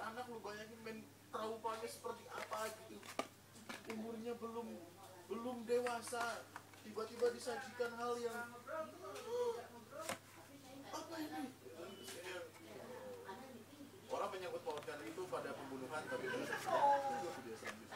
anak, lu bayangin men traumanya seperti apa gitu. Umurnya belum dewasa, tiba-tiba disajikan hal yang apa ini? Orang menyangkut pautkan itu pada pembunuhan, tapi itu juga dia sampai